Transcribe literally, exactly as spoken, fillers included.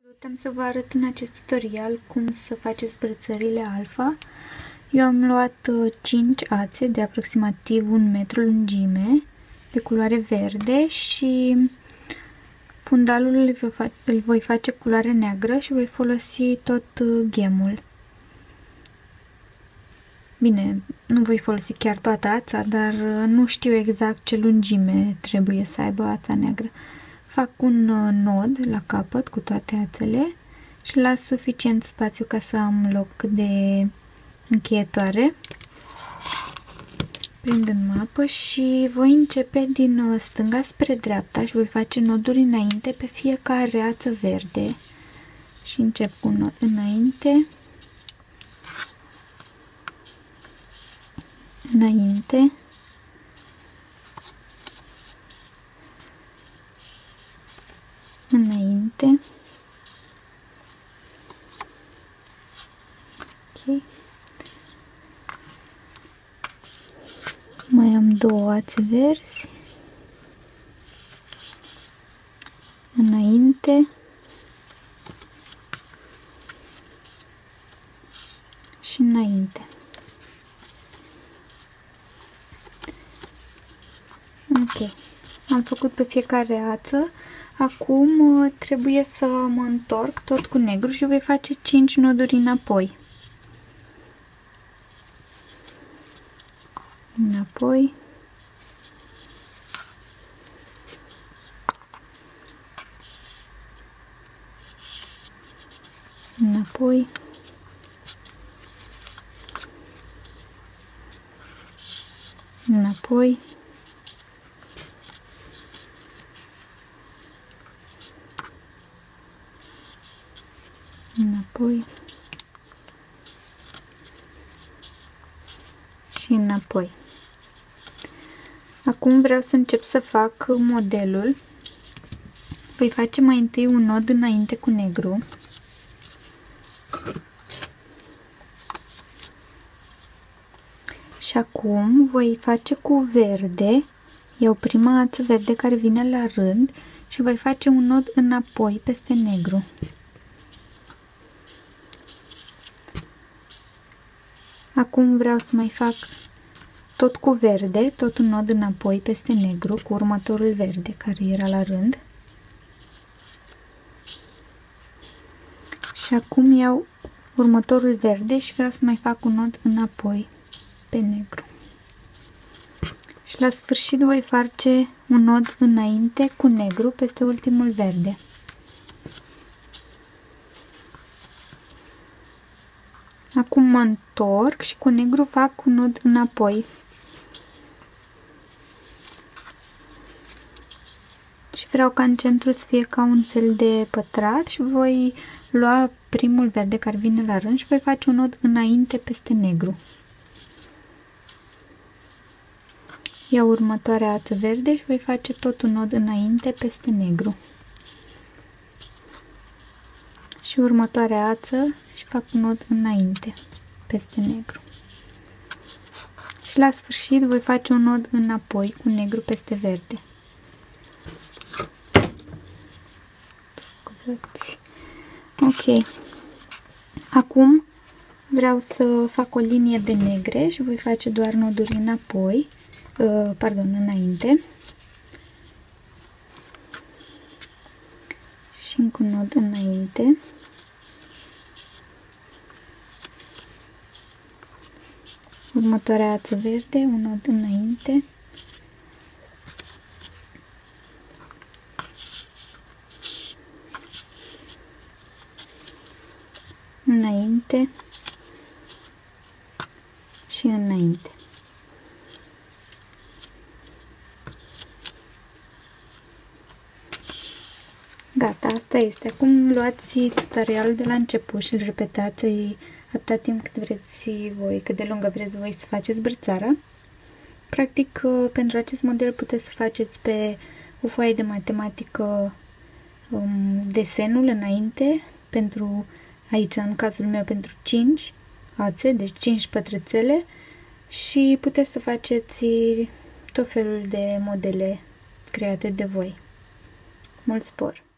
Am să vă arăt în acest tutorial cum să faceți brățările alfa. Eu am luat cinci ațe de aproximativ un metru lungime, de culoare verde, și fundalul îl voi face culoare neagră și voi folosi tot ghemul. Bine, nu voi folosi chiar toată ața, dar nu știu exact ce lungime trebuie să aibă ața neagră. Fac un nod la capăt cu toate ațele și las suficient spațiu ca să am loc de încheietoare. Prind în mapă și voi începe din stânga spre dreapta și voi face noduri înainte pe fiecare ață verde. Și încep cu un nod înainte, înainte, înainte, ok, mai am două ațe verzi, înainte și înainte. Ok, am făcut pe fiecare ață. Acum trebuie să mă întorc tot cu negru și voi face cinci noduri înapoi. Înapoi. Înapoi. Înapoi. Înapoi și înapoi. Acum vreau să încep să fac modelul. Voi face mai întâi un nod înainte cu negru. Și acum voi face cu verde. Iau prima ață verde care vine la rând și voi face un nod înapoi peste negru. Acum vreau să mai fac tot cu verde, tot un nod înapoi peste negru cu următorul verde care era la rând. Și acum iau următorul verde și vreau să mai fac un nod înapoi pe negru. Și la sfârșit voi face un nod înainte cu negru peste ultimul verde. Acum mă întorc și cu negru fac un nod înapoi. Și vreau ca în centru să fie ca un fel de pătrat și voi lua primul verde care vine la rând și voi face un nod înainte peste negru. Iau următoarea ață verde și voi face tot un nod înainte peste negru. Și următoarea ață și fac un nod înainte peste negru. Și la sfârșit voi face un nod înapoi cu negru peste verde. Ok. Acum vreau să fac o linie de negre și voi face doar noduri înapoi, uh, pardon, înainte. Și încă un nod înainte. Următoarea ață verde, un nod înainte. Înainte și înainte. Gata, asta este. Acum luați tutorialul de la început și îl repetați atâta timp cât vreți voi, cât de lungă vreți voi să faceți brățara. Practic, pentru acest model puteți să faceți pe o foaie de matematică um, desenul înainte, pentru aici, în cazul meu, pentru cinci ațe, deci cinci pătrățele, și puteți să faceți tot felul de modele create de voi. Mult spor!